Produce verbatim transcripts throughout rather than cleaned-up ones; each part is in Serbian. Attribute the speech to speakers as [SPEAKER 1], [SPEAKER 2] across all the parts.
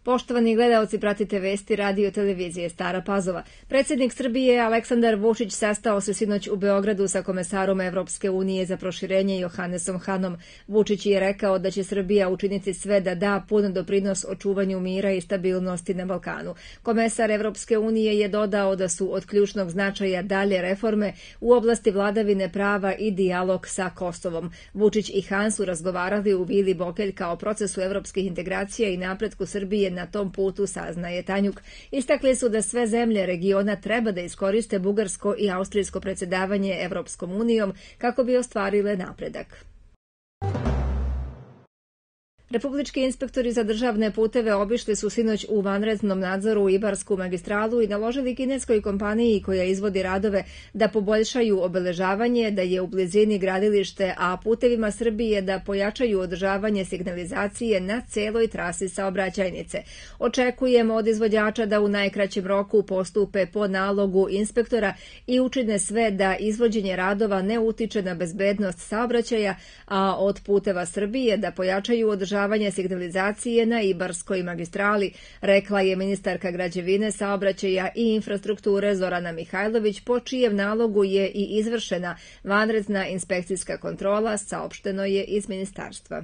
[SPEAKER 1] Poštovani gledaoci, pratite vesti radio televizije Stara Pazova. Predsjednik Srbije Aleksandar Vučić sastao se sinoć u Beogradu sa komesarom Evropske unije za proširenje Johannesom Hanom. Vučić je rekao da će Srbija učiniti sve da da pun doprinos očuvanju mira i stabilnosti na Balkanu. Komesar Evropske unije je dodao da su od ključnog značaja dalje reforme u oblasti vladavine prava i dijalog sa Kosovom. Vučić i Han su razgovarali u Vili Bokeljka o procesu evropskih integracija i napretku Srbije na tom putu, saznaje Tanjuk. Istakli su da sve zemlje regiona treba da iskoriste bugarsko i austrijsko predsjedavanje Evropskom unijom kako bi ostvarile napredak. Republički inspektori za državne puteve obišli su sinoć u vanrednom nadzoru Ibarsku magistralu i naložili kineskoj kompaniji koja izvodi radove da poboljšaju obeležavanje, da je u blizini gradilište, a Putevima Srbije da pojačaju održavanje signalizacije na celoj trasi saobraćajnice. Očekujemo od izvođača da u najkraćem roku postupe po nalogu inspektora i učine sve da izvođenje radova ne utiče na bezbednost saobraćaja, a od Puteva Srbije da pojačaju održavanje signalizacije na Ibarskoj magistrali, rekla je ministarka građevine, saobraćaja i infrastrukture Zorana Mihajlović, po čijem nalogu je i izvršena vanredna inspekcijska kontrola, saopšteno je iz ministarstva.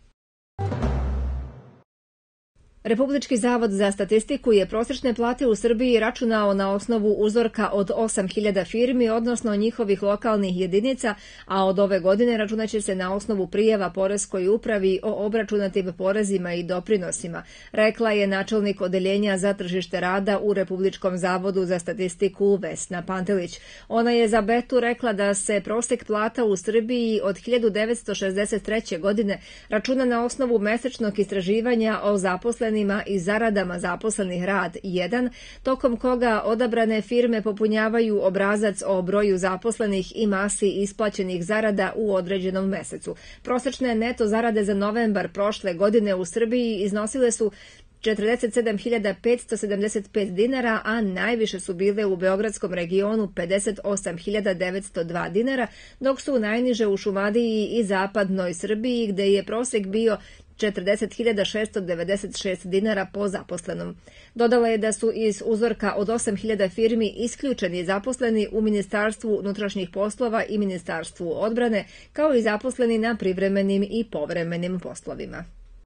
[SPEAKER 1] Republički zavod za statistiku je prosječne plate u Srbiji računao na osnovu uzorka od osam hiljada firmi, odnosno njihovih lokalnih jedinica, a od ove godine računaće se na osnovu prijava poreskoj upravi o obračunatim porezima i doprinosima, rekla je načelnik odeljenja za tržište rada u Republičkom zavodu za statistiku Vesna Pantelić. Ona je za Betu rekla da se prosek plata u Srbiji od hiljadu devetsto šezdeset treće. godine računa na osnovu mesečnog istraživanja o zaposlenim i zaradama zaposlenih rad jedan, tokom koga odabrane firme popunjavaju obrazac o broju zaposlenih i masi isplaćenih zarada u određenom mesecu. Prosečne neto zarade za novembar prošle godine u Srbiji iznosile su četrdeset sedam hiljada petsto sedamdeset pet dinara, a najviše su bile u beogradskom regionu pedeset osam hiljada devetsto dva dinara, dok su najniže u Šumadiji i zapadnoj Srbiji, gde je prosek bio četrdeset hiljada šesto devedeset šest dinara po zaposlenom. Dodala je da su iz uzorka od osam hiljada firmi isključeni zaposleni u Ministarstvu unutrašnjih poslova i Ministarstvu odbrane, kao i zaposleni na privremenim i povremenim poslovima.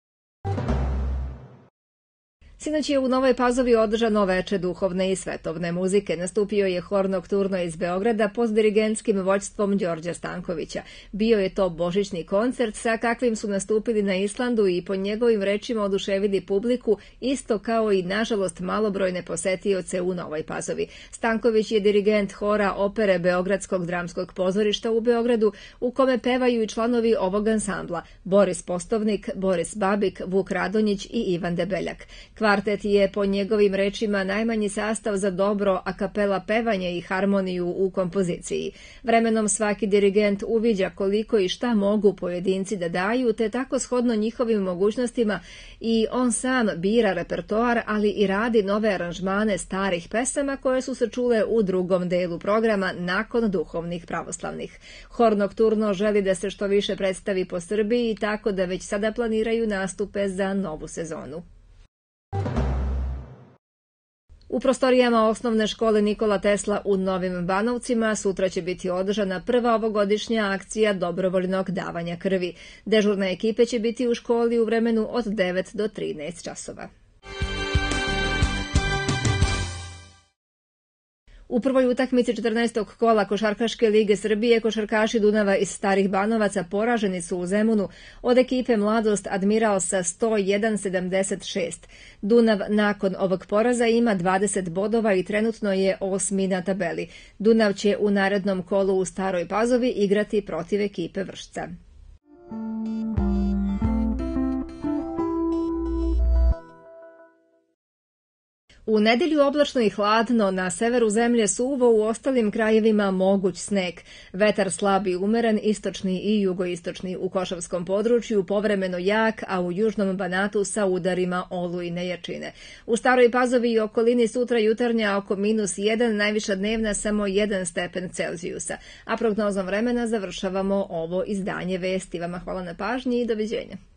[SPEAKER 1] Sinoć je u Novoj Pazovi održano veče duhovne i svetovne muzike. Nastupio je hor Nokturno iz Beograda pod dirigentskim vođstvom Đorđa Stankovića. Bio je to božićni koncert sa kakvim su nastupili na Islandu i po njegovim rečima oduševili publiku, isto kao i, nažalost, malobrojne posetioce u Novoj Pazovi. Stanković je dirigent hora opere Beogradskog dramskog pozorišta u Beogradu, u kome pevaju i članovi ovog ansambla: Boris Postovnik, Boris Babik, Vuk Radonjić i Ivan Debeljak. Kvartet je po njegovim rečima najmanji sastav za dobro a kapela pevanje i harmoniju u kompoziciji. Vremenom svaki dirigent uviđa koliko i šta mogu pojedinci da daju, te tako shodno njihovim mogućnostima i on sam bira repertoar, ali i radi nove aranžmane starih pesama koje su se čule u drugom delu programa nakon duhovnih pravoslavnih. Hor Nokturno želi da se što više predstavi po Srbiji, tako da već sada planiraju nastupe za novu sezonu. U prostorijama osnovne škole Nikola Tesla u Novim Banovcima sutra će biti održana prva ovogodišnja akcija dobrovoljnog davanja krvi. Dežurne ekipe će biti u školi u vremenu od devet do trinaest časova. U prvoj utakmici četrnaestog kola Košarkaške lige Srbije košarkaši Dunava iz Starih Banovaca poraženi su u Zemunu od ekipe Mladost Admiral sa sto jedan sedamdeset šest. Dunav nakon ovog poraza ima dvadeset bodova i trenutno je osmi na tabeli. Dunav će u narednom kolu u Staroj Pazovi igrati protiv ekipe Vršca. U nedelju oblačno i hladno, na severu zemlje suvo, u ostalim krajevima moguć sneg. Vetar slab i umeren, istočni i jugoistočni u Košavskom području, povremeno jak, a u južnom Banatu sa udarima olujne jačine. U Staroj Pazovi i okolini sutra jutarnja oko minus jedan, najviša dnevna samo jedan stepen Celzijusa. A prognozom vremena završavamo ovo izdanje vesti. Vama hvala na pažnji i doviđenja.